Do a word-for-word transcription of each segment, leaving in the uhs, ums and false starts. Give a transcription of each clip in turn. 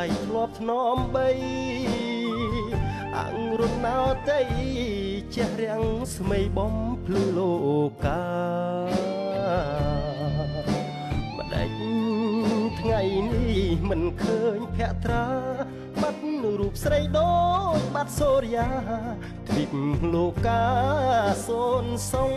យធ្លាប់ធ្នមបីអងរុនណោតីជះរាំងស្មីបំភ្លឺលោកាម្ដេចថ្ងៃនេះមិនឃើញភក្ត្រាបាត់រូបស្រីដូចបាត់សូរិយាទ្វីបលោកាសូនសង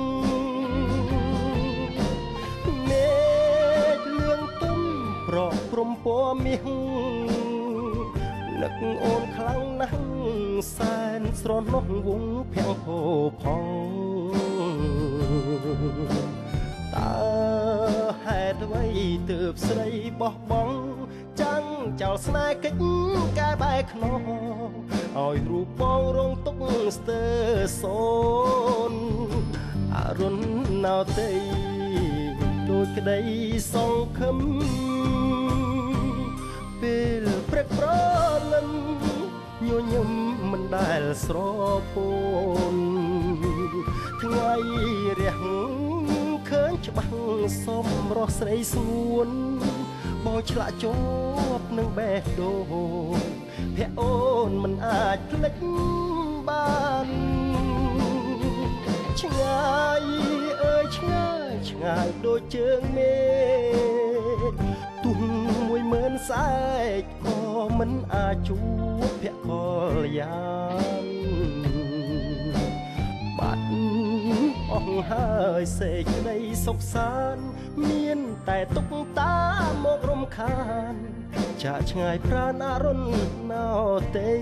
មេឃលឿងទុំប្រកព្រំពណ៌មាសនឹកអូនខ្លាំងណាស់សែនស្រណោះវងភាំងពោផងតើហេតុអ្វីទើបស្រីបោះបង់ចាំងចោលស្នេហ៍កិច្ចកែបែកខ្នងឲ្យរូបបងរងទុកស្ទើរសូនអរុណណោតីដូចក្តីសង្ឃឹមពេលព្រឹកព្រលឹមញញឹមមិនដែលស្រពោនថ្ងៃរះឃើញច្បាស់សំរស់ស្រីស្ងួនបងឆ្លាក់ជាប់នឹងបេះដូងភ័ក្រអូនមិនអាចភ្លេចបានឆ្ងាយអើយឆ្ងាយឆ្ងាយដូចជើងមេឃទុំមួយម៉ឺនសែកក៏មិនអាចជួបភ័ក្រកល្យានបាត់អស់ហើយសេចក្តីសុខសាន្តមានតែទុកតាមករំខានចាក់ឆ្ងាយប្រាណអរុណណោតី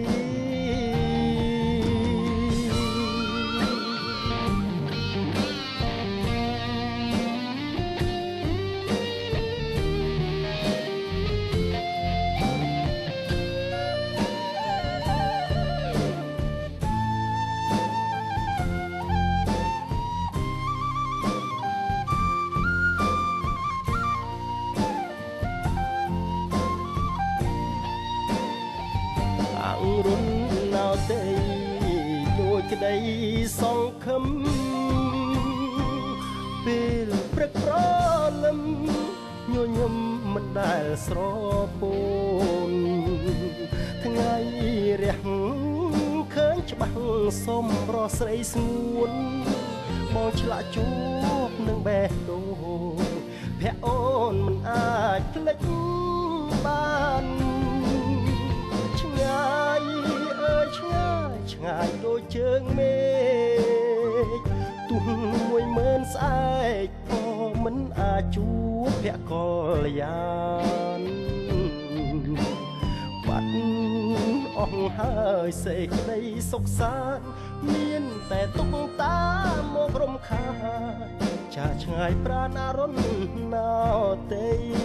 រុនណោតីដូចក្តីសង្ឃឹមពេលព្រឹកព្រលឹមញញឹមមិនដែលស្រពោនថ្ងៃរះឃើញច្បាស់សំរស់ស្រីស្ងួនបងឆ្លាក់ជួបនឹងបេះដូងភ័ក្រអូនមិនអាចភ្លេចបានឆ្ងាយអើយឆ្ងាយឆ្ងាយដូចជើងមេឃទុំមួយម៉ឺនស្អែកក៏មិនអាចជួបភក្ត្រកល្យានបាត់អស់ហើយសេចក្តីសុខសាន្តមានតែទុកតាមករំខានចាឆ្ងាយប្រាណអរុណណោតី